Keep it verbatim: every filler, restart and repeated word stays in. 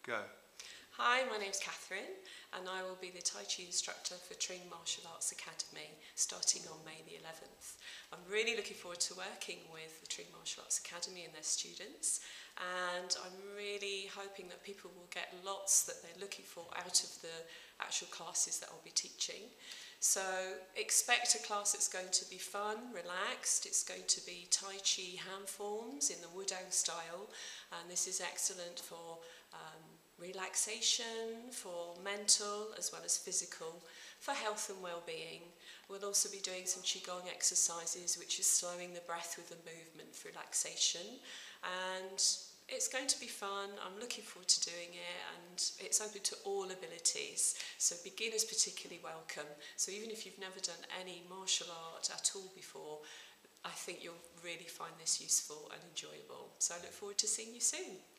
Go. Hi, my name's Catherine and I will be the Tai Chi instructor for Tring Martial Arts Academy starting on May the eleventh. I'm really looking forward to working with the Tring Martial Arts Academy and their students, and I'm really hoping that people will get lots that they're looking for out of the actual classes that I'll be teaching. So expect a class that's going to be fun, relaxed. It's going to be Tai Chi hand forms in the Wudang style, and this is excellent for um, relaxation, for mental as well as physical, for health and well-being. We'll also be doing some Qigong exercises, which is slowing the breath with the movement for relaxation, and it's going to be fun. I'm looking forward to doing it, and it's open to all abilities, so beginners particularly welcome. So even if you've never done any martial art at all before, I think you'll really find this useful and enjoyable. So I look forward to seeing you soon.